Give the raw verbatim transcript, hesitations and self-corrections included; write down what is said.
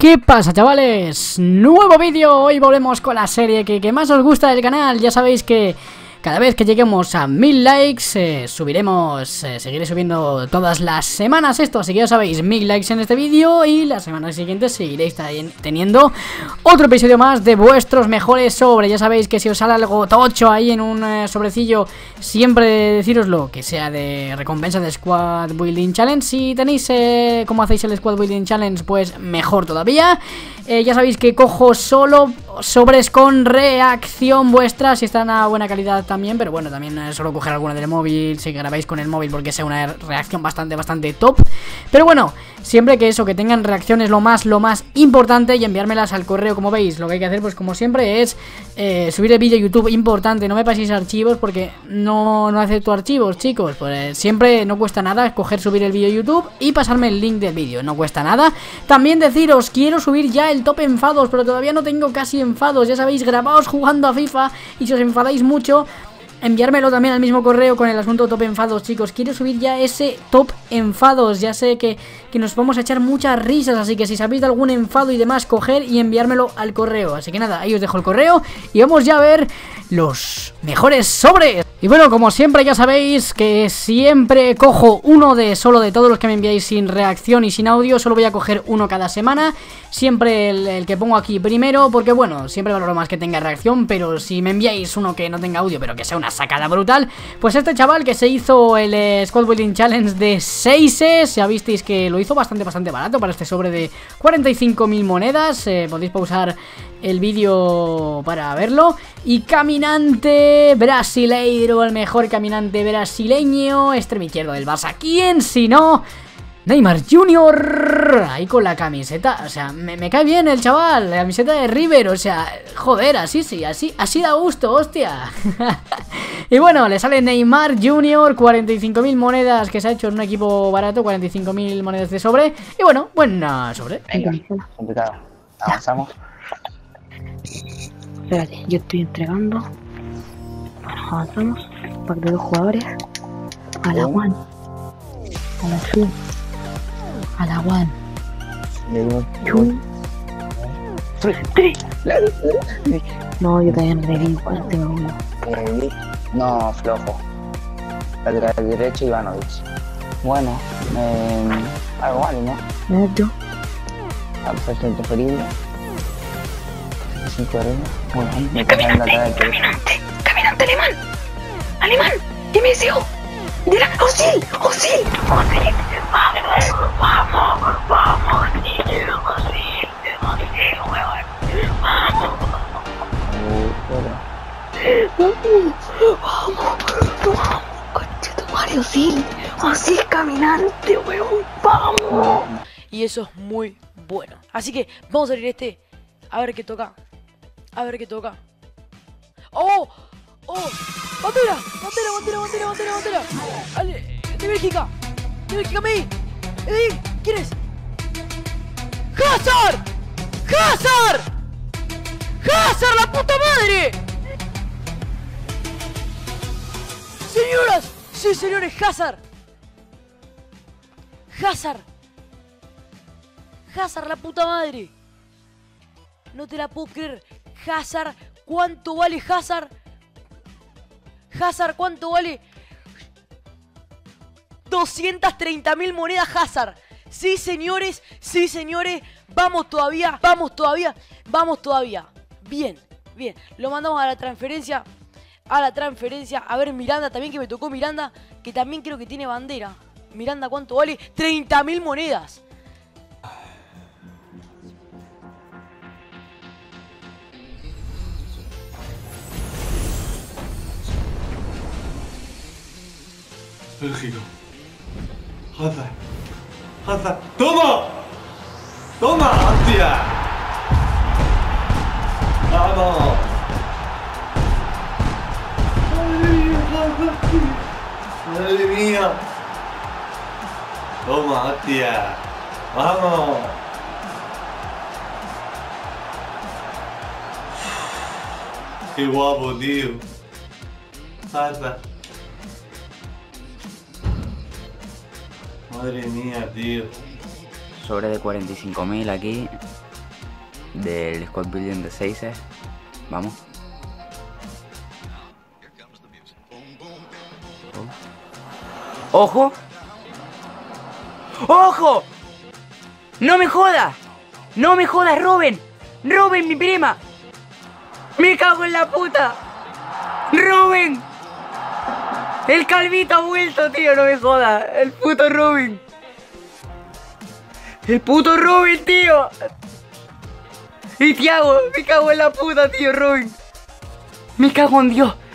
¿Qué pasa, chavales? Nuevo vídeo, hoy volvemos con la serie que, que más os gusta del canal. Ya sabéis que cada vez que lleguemos a mil likes eh, subiremos, eh, seguiré subiendo todas las semanas esto. Así que ya sabéis, mil likes en este vídeo y las semanas siguientes seguiréis teniendo otro episodio más de vuestros mejores sobres. Ya sabéis que si os sale algo tocho ahí en un eh, sobrecillo, siempre decíroslo, que sea de recompensa de Squad Building Challenge. Si tenéis eh, cómo hacéis el Squad Building Challenge, pues mejor todavía. eh, Ya sabéis que cojo solo sobres con reacción vuestra, si están a buena calidad también, pero bueno, también eh, solo coger alguna del móvil, si grabáis con el móvil, porque sea una reacción bastante, bastante top. Pero bueno, siempre que eso, que tengan reacciones lo más, lo más importante, y enviármelas al correo. Como veis, lo que hay que hacer, pues como siempre, es eh, subir el vídeo a YouTube. Importante, no me paséis archivos, porque no, no acepto archivos, chicos. Pues eh, siempre no cuesta nada coger, subir el vídeo a YouTube y pasarme el link del vídeo, no cuesta nada. También deciros, quiero subir ya el top enfados, pero todavía no tengo casi enfados. Ya sabéis, grabaos jugando a FIFA, y si os enfadáis mucho, enviármelo también al mismo correo con el asunto top enfados, chicos. Quiero subir ya ese top enfados. Ya sé que, que nos vamos a echar muchas risas, así que si sabéis de algún enfado y demás, coger y enviármelo al correo. Así que nada, ahí os dejo el correo y vamos ya a ver los mejores sobres. Y bueno, como siempre, ya sabéis que siempre cojo uno de solo de todos los que me enviáis sin reacción y sin audio. Solo voy a coger uno cada semana. Siempre el, el que pongo aquí primero, porque bueno, siempre valoro más que tenga reacción. Pero si me enviáis uno que no tenga audio, pero que sea una sacada brutal, pues este chaval que se hizo el eh, Squad Building Challenge de seis, ya visteis que lo hizo bastante, bastante barato para este sobre de cuarenta y cinco mil monedas. eh, Podéis pausar el vídeo para verlo. Y caminante brasileiro, el mejor caminante brasileño, extremo izquierdo del Barça. ¿Quién si no? Neymar junior Ahí con la camiseta, o sea, me, me cae bien el chaval, la camiseta de River, o sea, joder, así sí, así, así da gusto, hostia. Y bueno, le sale Neymar junior, cuarenta y cinco mil monedas, que se ha hecho en un equipo barato, cuarenta y cinco mil monedas de sobre. Y bueno, buena sobre. Venga, complicado. Avanzamos. Espérate, yo estoy entregando. Bueno, avanzamos. Pack de dos jugadores. A la one. A la two. A la one. Two. Three. No, yo también reví. ¿Cuál tengo uno? No, flojo. Lateral derecho, Ivanovic. Bueno, eh, algo malo, ¿no? No, yo. A perfecto preferible. cinco arena. Bueno, me caminante, caminante, caminante alemán. Alemán, ¿qué me dice? Mira, Osil, Osil, Osil. Vamos, vamos, vamos, Osil, Osil, Osil, huevón. Vamos. Vamos, vamos, coche tu Mario, Osil, Osil caminante, huevón, vamos. Y eso es muy bueno. Así que vamos a abrir este. A ver qué toca. A ver qué toca. ¡Oh! ¡Oh! ¡Bandera! ¡Bandera, bandera, bandera, bandera, bandera! ¡Ale! ¡De Bélgica! ¡De Bélgica, me! ¡Eh! ¿Quién es? ¡Hazard! ¡Hazard! ¡Hazard, la puta madre! ¡Señoras! Sí, señores, Hazard. Hazard. Hazard, la puta madre. No te la puedo creer. Hazard, ¿cuánto vale Hazard? Hazard, ¿cuánto vale? doscientas treinta mil monedas Hazard. Sí, señores, sí, señores. Vamos todavía, vamos todavía, vamos todavía. Bien, bien. Lo mandamos a la transferencia. A la transferencia. A ver, Miranda también, que me tocó Miranda, que también creo que tiene bandera. Miranda, ¿cuánto vale? treinta mil monedas. Bélgica. Hazard. Hazard. ¡Toma! ¡Toma, hostia! ¡Vamos! ¡Madre mía, Hazard! ¡Madre mía! ¡Toma, hostia! ¡Vamos! ¡Qué guapo, tío! Hazard. Madre mía, tío. Sobre de cuarenta y cinco mil aquí. del squad building de seis. Vamos. ¡Ojo! ¡Ojo! ¡No me jodas! ¡No me jodas, Robin! ¡Robin, mi prima! ¡Me cago en la puta! ¡Robin! El calvito ha vuelto, tío, no me jodas. El puto Robin. El puto Robin, tío. Y Thiago, me cago en la puta, tío, Robin. Me cago en Dios.